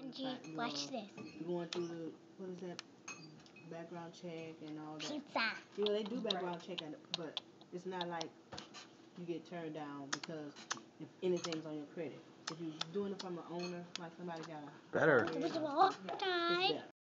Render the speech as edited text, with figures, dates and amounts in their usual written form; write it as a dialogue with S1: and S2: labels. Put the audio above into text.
S1: Watch this.
S2: You're going through the, what is that, background check and all that.
S1: Pizza.
S2: You know, they do background check, but it's not like you get turned down because if anything's on your credit. If you're doing it from an owner, like somebody got a
S3: Better.
S1: It was a long time.
S2: it's better.